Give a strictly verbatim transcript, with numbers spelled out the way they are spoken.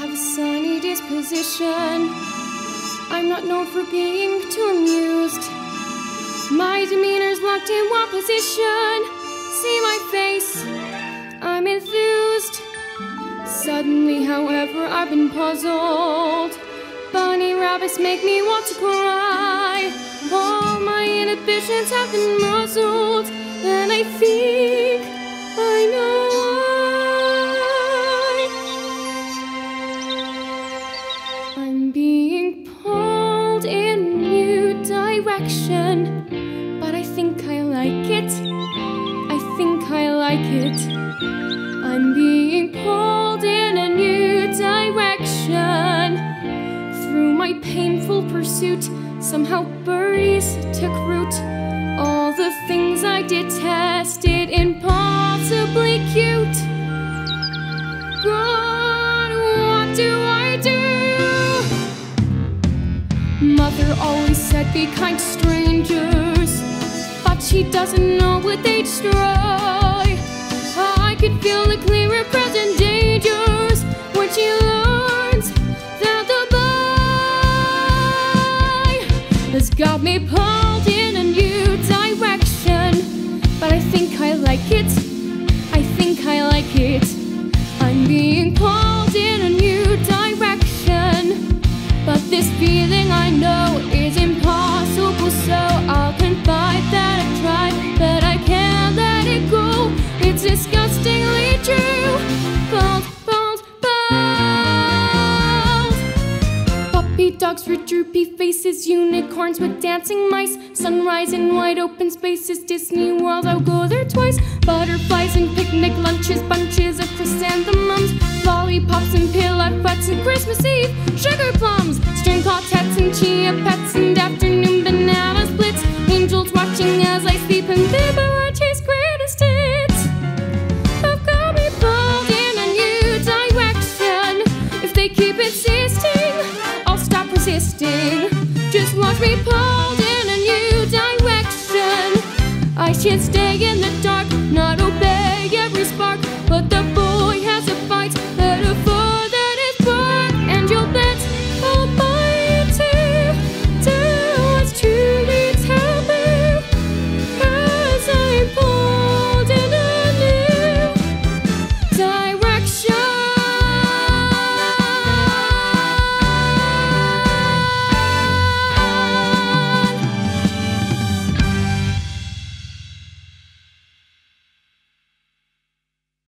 have a sunny disposition. I'm not known for being too amused. My demeanor's locked in one position. See my face, I'm enthused. Suddenly, however, I've been puzzled. Bunny rabbits make me want to cry. All my inhibitions have been muzzled, and I think I know why. I'm being pulled in a new direction, but I think I like it. I think I like it. I'm being pulled in a new direction. Through my painful pursuit, somehow birdies took root. All the things I detested, impossibly cute. God, what do I do? Mother always said be kind to strangers, but she doesn't know what they destroy. I could feel the clearer present dangers when she learns that the boy has got me pulled in a new direction. But I think I like it, I think I like it. I'm being pulled in a new direction, but this feeling I know is impossible, so I'll confide that I've tried, but I can't let it go. It's disgustingly true. Bald, bald, bald. Puppy dogs with droopy faces, unicorns with dancing mice, sunrise in wide open spaces, Disney World, I'll go there twice. Butterflies and picnic lunches, bunches of chrysanthemums, lollipops and pirouettes and Christmas Eve sugar plums, string quartets and chia pets and afternoon banana splits, angels watching as I sleep and Liberace's greatest hits. I've got me pulled in a new direction. If they keep insisting, I'll stop resisting. Just watch me pulled in a new direction. I should stay in the dark.